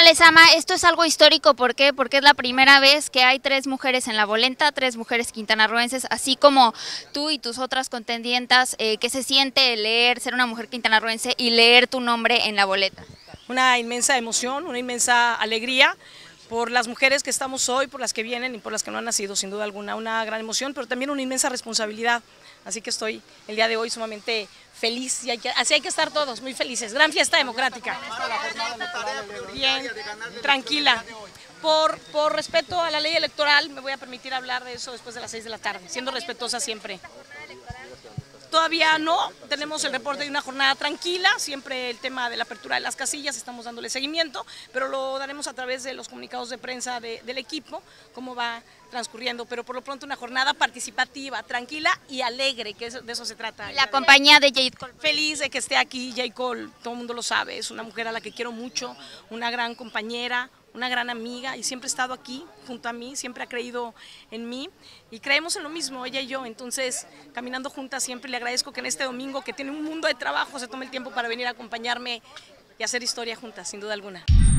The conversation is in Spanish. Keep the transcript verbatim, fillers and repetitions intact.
Lezama, esto es algo histórico, ¿por qué? Porque es la primera vez que hay tres mujeres en la boleta, tres mujeres quintanarroenses, así como tú y tus otras contendientas. Eh, ¿qué se siente leer, ser una mujer quintanarroense y leer tu nombre en la boleta? Una inmensa emoción, una inmensa alegría por las mujeres que estamos hoy, por las que vienen y por las que no han nacido, sin duda alguna, una gran emoción, pero también una inmensa responsabilidad. Así que estoy el día de hoy sumamente feliz y hay que, así hay que estar todos muy felices. Gran fiesta democrática. Bien, tranquila. Por, por respeto a la ley electoral me voy a permitir hablar de eso después de las seis de la tarde, siendo respetuosa siempre. Todavía no, tenemos el reporte de una jornada tranquila, siempre el tema de la apertura de las casillas, estamos dándole seguimiento, pero lo daremos a través de los comunicados de prensa de, del equipo, cómo va transcurriendo, pero por lo pronto una jornada participativa, tranquila y alegre, que es, de eso se trata. La compañía de Jade Cole. Feliz de que esté aquí Jade Cole, todo el mundo lo sabe, es una mujer a la que quiero mucho, una gran compañera, una gran amiga y siempre ha estado aquí junto a mí, siempre ha creído en mí y creemos en lo mismo, ella y yo, entonces caminando juntas siempre le agradezco que en este domingo, que tiene un mundo de trabajo, se tome el tiempo para venir a acompañarme y hacer historia juntas, sin duda alguna.